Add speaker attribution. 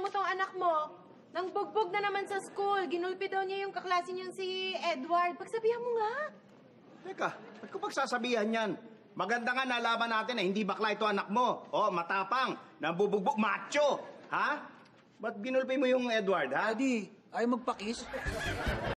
Speaker 1: tingnan mo tong anak mo. Nang bugbog na naman sa school. Ginulpi daw niya yung kaklase niyang si Edward. Pagsabihan mo nga.
Speaker 2: Teka, ba't ko pagsasabihan yan? Maganda nga nalaman natin na hindi bakla ito anak mo. Oh, matapang, nabubugbog, macho. Ha? Ba't ginulpi mo yung Edward, ha?
Speaker 3: Daddy, ayaw magpakis.